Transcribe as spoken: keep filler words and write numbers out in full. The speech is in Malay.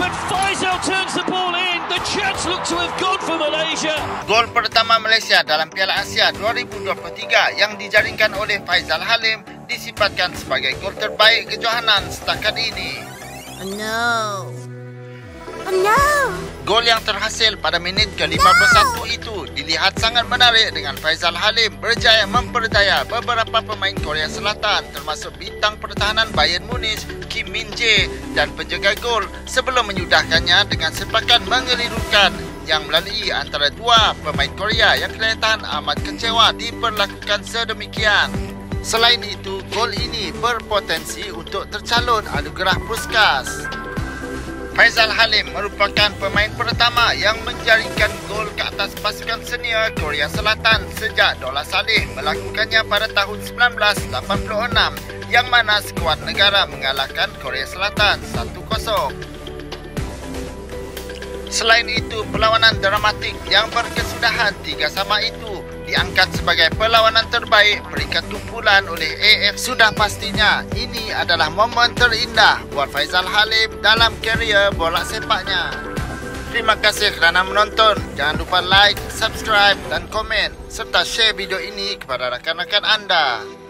but Faisal turns the ball in. The chance looked to have gone for Malaysia. Gol pertama Malaysia dalam Piala Asia dua ribu dua puluh tiga yang dijaringkan oleh Faisal Halim disifatkan sebagai gol terbaik kejohanan setakat ini. Oh no. Oh no. Gol yang terhasil pada minit ke lima puluh satu no. itu dilihat sangat menarik dengan Faisal Halim berjaya memperdaya beberapa pemain Korea Selatan termasuk bintang pertahanan Bayern Munich Kim Min-jae dan penjaga gol sebelum menyudahkannya dengan sepakan mengelirukan yang melalui antara dua pemain Korea yang kelihatan amat kecewa diperlakukan sedemikian. Selain itu, gol ini berpotensi untuk tercalon anugerah Puskas. Faisal Halim merupakan pemain pertama yang menjaringkan gol ke atas pasukan senior Korea Selatan sejak Dollah Saleh melakukannya pada tahun seribu sembilan ratus lapan puluh enam yang mana skuad negara mengalahkan Korea Selatan satu kosong. Selain itu, perlawanan dramatik yang berkesudahan tiga sama itu diangkat sebagai perlawanan terbaik peringkat kumpulan oleh A F. Sudah pastinya ini adalah momen terindah buat Faisal Halim dalam karier bola sepaknya. Terima kasih kerana menonton. Jangan lupa like, subscribe dan komen serta share video ini kepada rakan-rakan anda.